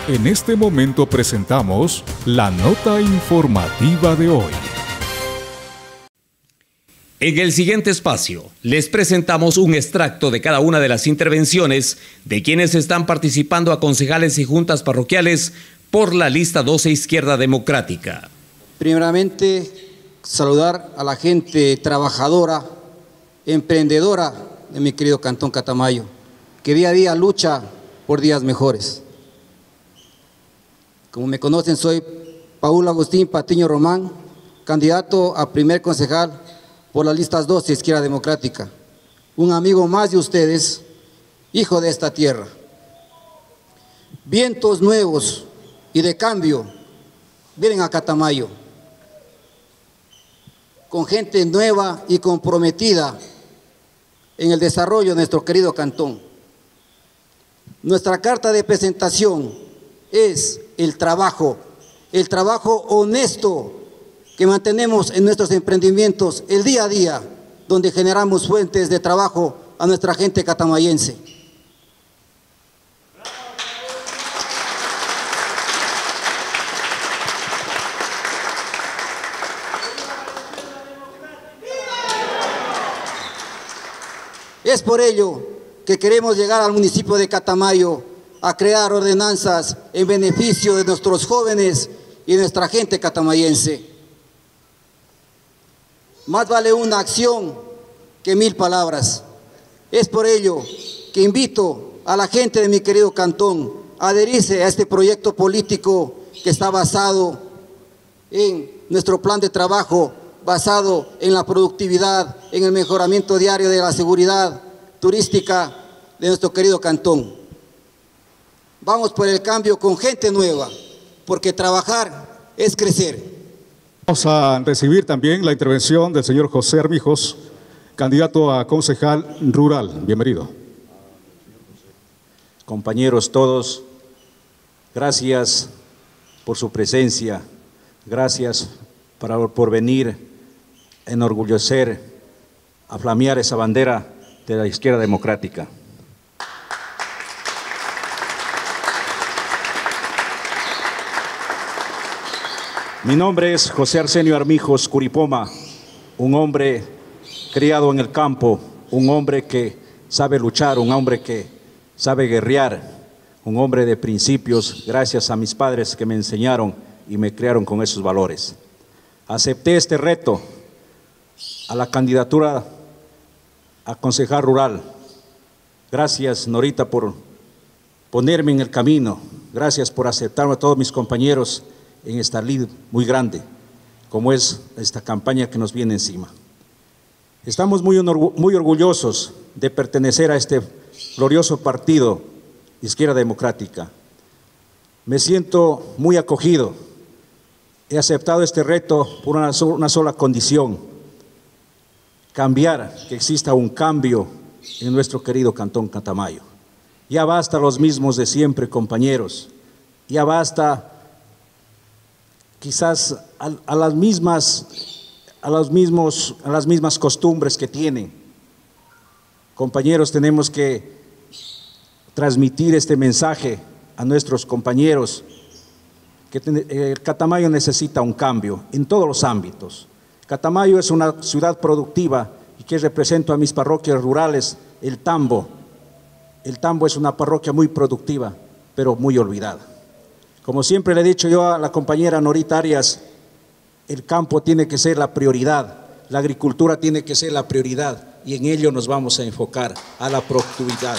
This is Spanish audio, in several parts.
En este momento presentamos la nota informativa de hoy. En el siguiente espacio, les presentamos un extracto de cada una de las intervenciones de quienes están participando a concejales y juntas parroquiales por la lista 12 Izquierda Democrática. Primeramente, saludar a la gente trabajadora, emprendedora de mi querido Cantón Catamayo, que día a día lucha por días mejores. Como me conocen, soy Paul Agustín Patiño Román, candidato a primer concejal por las listas 12 Izquierda Democrática. Un amigo más de ustedes, hijo de esta tierra. Vientos nuevos y de cambio vienen a Catamayo, con gente nueva y comprometida en el desarrollo de nuestro querido cantón. Nuestra carta de presentación es el trabajo honesto que mantenemos en nuestros emprendimientos el día a día, donde generamos fuentes de trabajo a nuestra gente catamayense. Es por ello que queremos llegar al municipio de Catamayo a crear ordenanzas en beneficio de nuestros jóvenes y nuestra gente catamayense. Más vale una acción que 1000 palabras. Es por ello que invito a la gente de mi querido cantón a adherirse a este proyecto político que está basado en nuestro plan de trabajo, basado en la productividad, en el mejoramiento diario de la seguridad turística de nuestro querido cantón. Vamos por el cambio con gente nueva, porque trabajar es crecer. Vamos a recibir también la intervención del señor José Armijos, candidato a concejal rural. Bienvenido. Compañeros todos, gracias por su presencia, gracias por venir a enorgullecer, a flamear esa bandera de la Izquierda Democrática. Mi nombre es José Arsenio Armijos Curipoma, un hombre criado en el campo, un hombre que sabe luchar, un hombre que sabe guerrear, un hombre de principios, gracias a mis padres que me enseñaron y me criaron con esos valores. Acepté este reto a la candidatura a concejal rural. Gracias, Norita, por ponerme en el camino. Gracias por aceptarme a todos mis compañeros en esta lid muy grande, como es esta campaña que nos viene encima. Estamos muy orgullosos de pertenecer a este glorioso partido Izquierda Democrática. Me siento muy acogido. He aceptado este reto por una sola condición: cambiar, que exista un cambio en nuestro querido Cantón Catamayo. Ya basta los mismos de siempre, compañeros. Ya basta quizás a las mismas costumbres que tienen. Compañeros, tenemos que transmitir este mensaje a nuestros compañeros, que Catamayo necesita un cambio en todos los ámbitos. Catamayo es una ciudad productiva y que represento a mis parroquias rurales, el Tambo. El Tambo es una parroquia muy productiva, pero muy olvidada. Como siempre le he dicho yo a la compañera Norita Arias, el campo tiene que ser la prioridad, la agricultura tiene que ser la prioridad y en ello nos vamos a enfocar, a la productividad.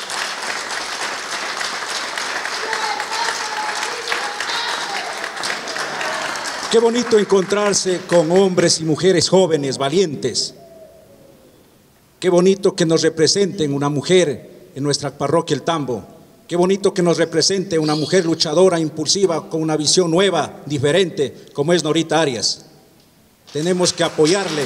Qué bonito encontrarse con hombres y mujeres jóvenes, valientes. Qué bonito que nos representen una mujer en nuestra parroquia El Tambo. Qué bonito que nos represente una mujer luchadora, impulsiva, con una visión nueva, diferente, como es Norita Arias. Tenemos que apoyarle.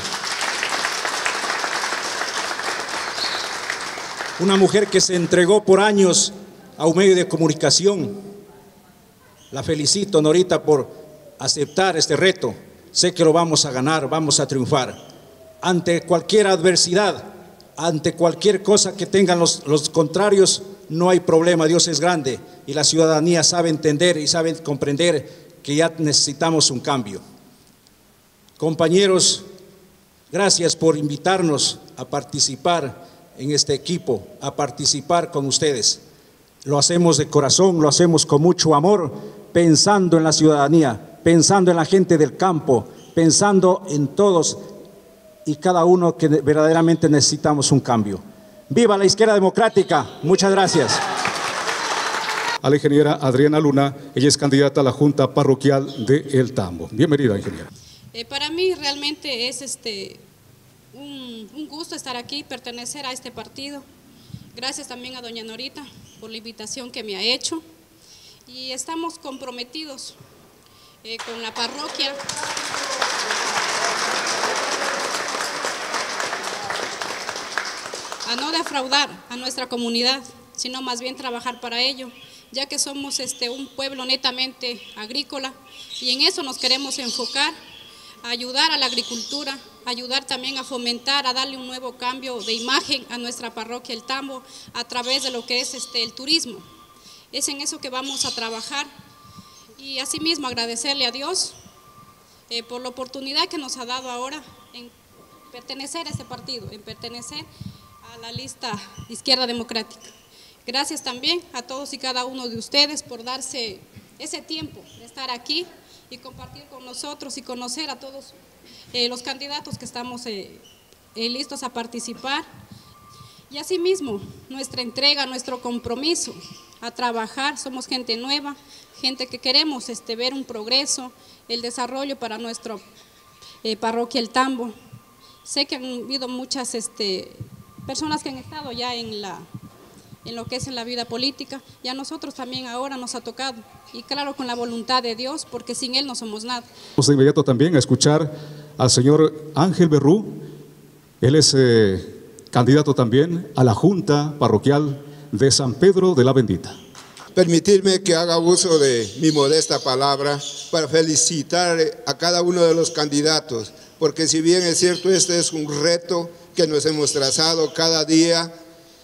Una mujer que se entregó por años a un medio de comunicación. La felicito, Norita, por aceptar este reto. Sé que lo vamos a ganar, vamos a triunfar. Ante cualquier adversidad, ante cualquier cosa que tengan los contrarios, no hay problema, Dios es grande y la ciudadanía sabe entender y sabe comprender que ya necesitamos un cambio. Compañeros, gracias por invitarnos a participar en este equipo, a participar con ustedes. Lo hacemos de corazón, lo hacemos con mucho amor, pensando en la ciudadanía, pensando en la gente del campo, pensando en todos y cada uno que verdaderamente necesitamos un cambio. ¡Viva la izquierda democrática! Muchas gracias. A la ingeniera Adriana Luna, ella es candidata a la Junta Parroquial de El Tambo. Bienvenida, ingeniera. Para mí realmente es un gusto estar aquí, pertenecer a este partido. Gracias también a doña Norita por la invitación que me ha hecho. Y estamos comprometidos con la parroquia. A no defraudar a nuestra comunidad, sino más bien trabajar para ello, ya que somos un pueblo netamente agrícola y en eso nos queremos enfocar, a ayudar a la agricultura, ayudar también a fomentar, a darle un nuevo cambio de imagen a nuestra parroquia El Tambo a través de lo que es el turismo. Es en eso que vamos a trabajar y asimismo agradecerle a Dios por la oportunidad que nos ha dado ahora en pertenecer a este partido, en pertenecer a la lista de Izquierda Democrática. Gracias también a todos y cada uno de ustedes por darse ese tiempo de estar aquí y compartir con nosotros y conocer a todos los candidatos que estamos listos a participar. Y asimismo, nuestra entrega, nuestro compromiso a trabajar. Somos gente nueva, gente que queremos ver un progreso, el desarrollo para nuestra parroquia El Tambo. Sé que han habido muchas personas que han estado ya en lo que es en la vida política, y a nosotros también ahora nos ha tocado, y claro, con la voluntad de Dios, porque sin Él no somos nada. Vamos de inmediato también a escuchar al señor Ángel Berrú. Él es candidato también a la Junta Parroquial de San Pedro de la Bendita. Permitirme que haga uso de mi modesta palabra para felicitar a cada uno de los candidatos, porque si bien es cierto, este es un reto que nos hemos trazado cada día,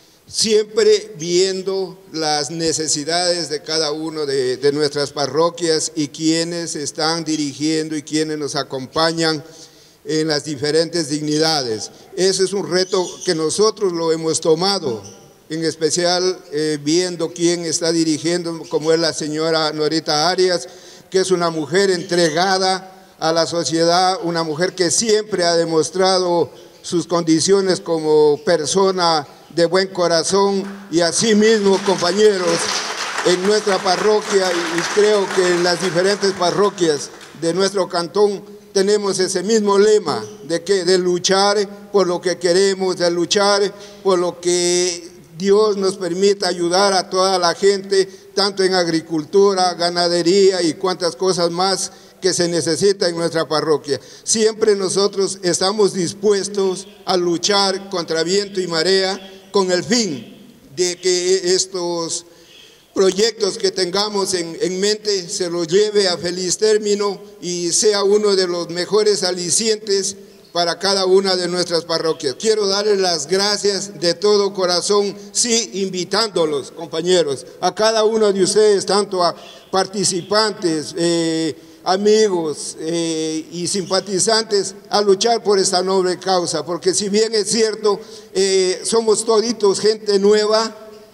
siempre viendo las necesidades de cada uno de nuestras parroquias y quienes están dirigiendo y quienes nos acompañan en las diferentes dignidades. Ese es un reto que nosotros lo hemos tomado, en especial viendo quién está dirigiendo, como es la señora Norita Arias, que es una mujer entregada a la sociedad, una mujer que siempre ha demostrado sus condiciones como persona de buen corazón, y así mismo, compañeros, en nuestra parroquia y creo que en las diferentes parroquias de nuestro cantón tenemos ese mismo lema de luchar por lo que queremos, de luchar por lo que Dios nos permita ayudar a toda la gente, tanto en agricultura, ganadería y cuantas cosas más que se necesita en nuestra parroquia. Siempre nosotros estamos dispuestos a luchar contra viento y marea con el fin de que estos proyectos que tengamos en mente se los lleve a feliz término y sea uno de los mejores alicientes para cada una de nuestras parroquias. Quiero darles las gracias de todo corazón, sí, invitándolos, compañeros, a cada uno de ustedes, tanto a participantes, amigos y simpatizantes, a luchar por esta noble causa, porque si bien es cierto, somos toditos gente nueva,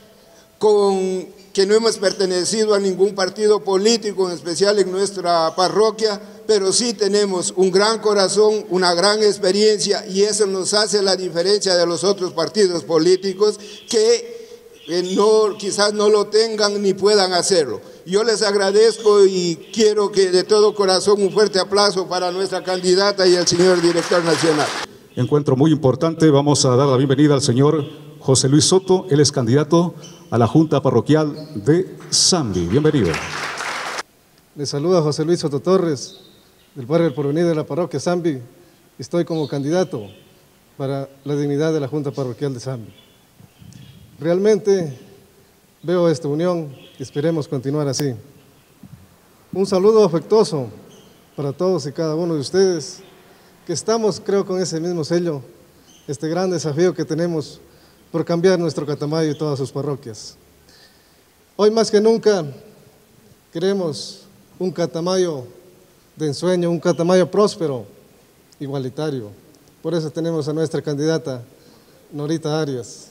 que no hemos pertenecido a ningún partido político, en especial en nuestra parroquia, pero sí tenemos un gran corazón, una gran experiencia, y eso nos hace la diferencia de los otros partidos políticos que quizás no lo tengan ni puedan hacerlo. Yo les agradezco y quiero que de todo corazón un fuerte aplauso para nuestra candidata y el señor director nacional. Encuentro muy importante, vamos a dar la bienvenida al señor José Luis Soto, él es candidato a la Junta Parroquial de Zambi. Bienvenido. Les saluda José Luis Soto Torres, del barrio El Porvenir de la parroquia Zambi. Estoy como candidato para la dignidad de la Junta Parroquial de Zambi. Realmente veo esta unión y esperemos continuar así. Un saludo afectuoso para todos y cada uno de ustedes, que estamos, creo, con ese mismo sello, este gran desafío que tenemos por cambiar nuestro Catamayo y todas sus parroquias. Hoy más que nunca queremos un Catamayo de ensueño, un Catamayo próspero, igualitario. Por eso tenemos a nuestra candidata, Norita Arias.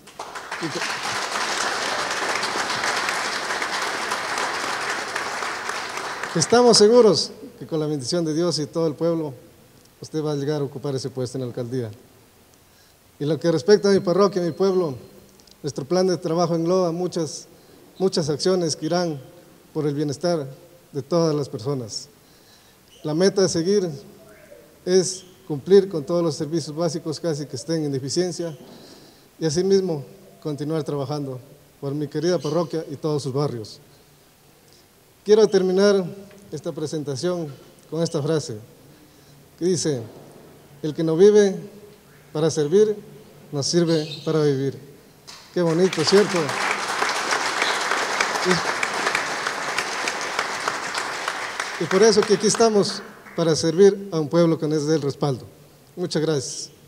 Estamos seguros que con la bendición de Dios y todo el pueblo, usted va a llegar a ocupar ese puesto en la alcaldía. Y lo que respecta a mi parroquia, a mi pueblo, nuestro plan de trabajo engloba muchas acciones que irán por el bienestar de todas las personas. La meta a seguir es cumplir con todos los servicios básicos casi que estén en deficiencia y asimismo continuar trabajando por mi querida parroquia y todos sus barrios. Quiero terminar esta presentación con esta frase que dice: el que no vive para servir, no sirve para vivir. Qué bonito, ¿cierto? Y por eso que aquí estamos, para servir a un pueblo que nos dé el respaldo. Muchas gracias.